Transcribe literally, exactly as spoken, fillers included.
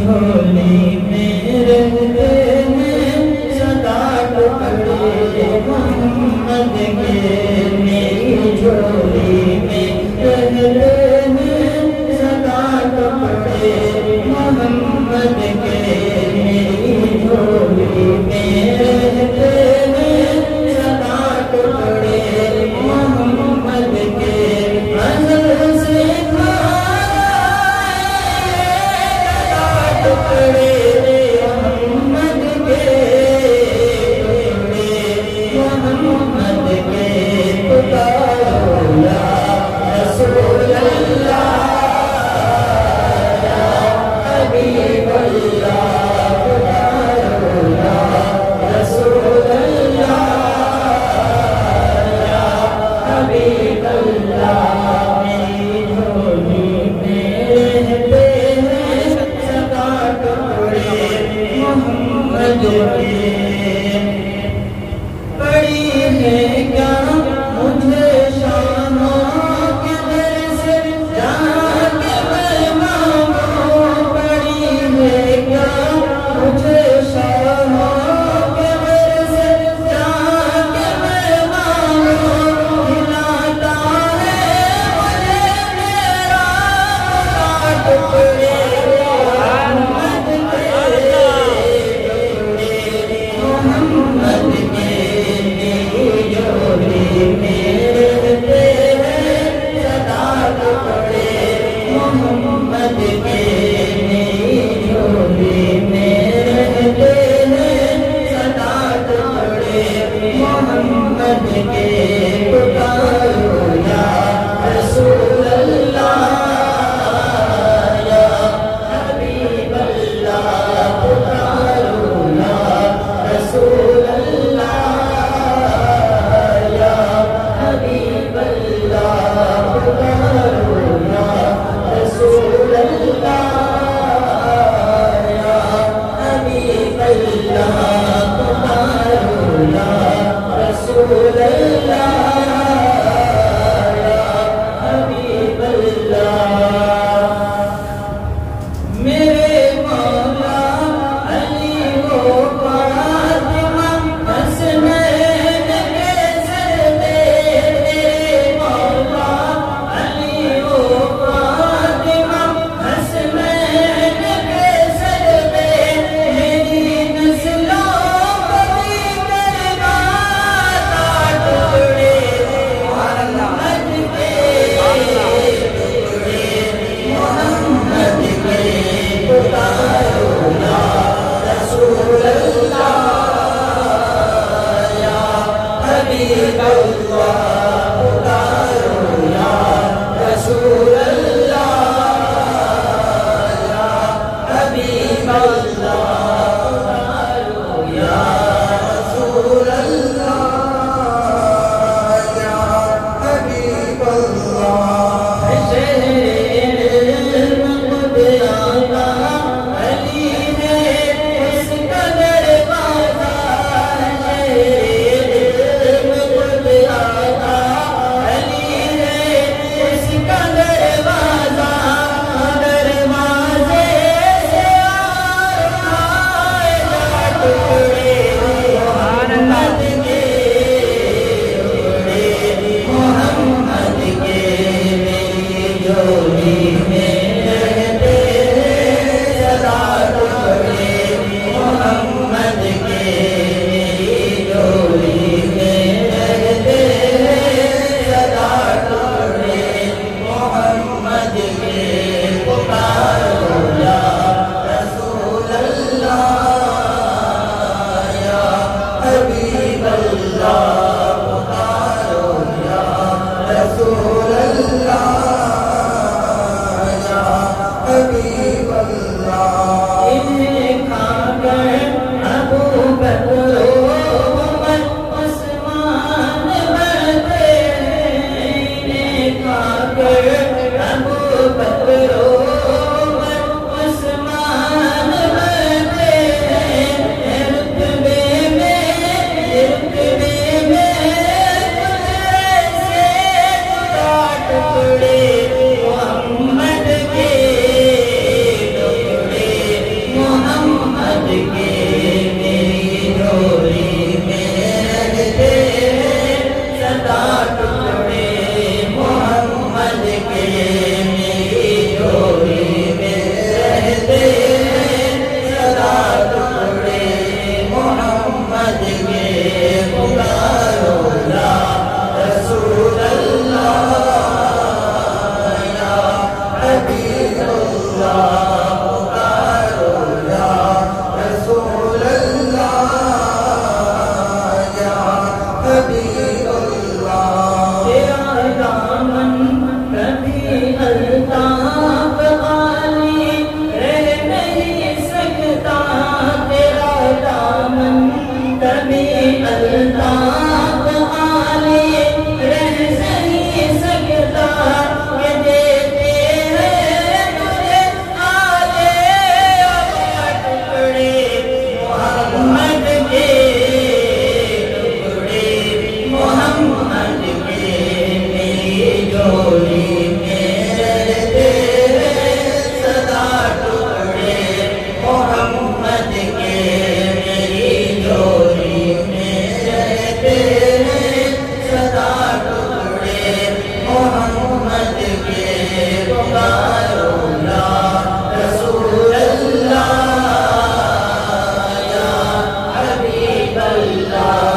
جھولی میں رہتے ہیں سدا ٹکڑے محمد کے، میری جھولی میں رہتے ہیں سدا ٹکڑے محمد کے، میری جھولی میں رہتے ہیں سدا ٹکڑے محمد کے، ازل سے ٹکڑے محمد کے، محمد کے، پکارو یا رسول اللہ یا حبیب اللہ، پکارو یا رسول اللہ یا حبیب اللہ، میری جھولی میں رہتے ہیں سدا ٹکڑے محمد کے، پڑی ہے کیا مجھے شانوں کے در سے جا کے میں مانگوں، پڑی ہے کیا مجھے شانوں کے در سے جا کے میں مانگوں، ہلاتا ہے مجھے میرا ٹکڑے محمد محمد کے، میری جھولی میں رہتے ہیں سدا ٹکڑے محمد کے، میری جھولی میں رہتے ہیں سدا ٹکڑے محمد کے، پکارو یا رسول اللہ یا حبیب اللہ، پکارو یا رسول اللہ یا حبیب اللہ، پکارو یا رسول اللہ یا حبیب اللہ، پکارو یا رسول اللہ یا حبیب اللہ، میرے مولا علی و فاطمہ حسنین کے سجدے، میرے مولا علی و فاطمہ حسنین کے سجدے، میری نسلوں کو بھی کرنا ٹکڑے محمد کے، محمد کے، پکارو یا رسول اللہ یا حبیب اللہ، پکارو یا رسول اللہ یا حبیب اللہ، پکارو یا رسول اللہ یا حبیب اللہ، علی ہے اس کا دروازہ، علی ہے اس کا دروازہ، دروازے سے آئے گا ٹکڑے محمد کے، محمد کے، میری جھولی میں رہتے ہیں سدا ٹکڑے محمد کے، میری جھولی میں رہتے ہیں سدا ٹکڑے محمد کے، پکارو یا رسول اللہ یا حبیب اللہ، پکارو یا رسول اللہ یا حبیب اللہ، انہیں کھا کر ابو بکر و عمر عثمان بڑھتے ہیں، انہیں کھا کر ابو بکر و عمر عثمان بڑھتے ہیں، رتبے میں رتبے میں تجھ سے جدا ٹکڑے محمد کے، ٹکڑے جوڑی میں رہتے ہیں سدا ٹکڑے محمد کے، میری جوڑی میں رہتے ہیں سدا ٹکڑے محمد کے۔ پکارو یا رسول اللہ یا حبیب اللہ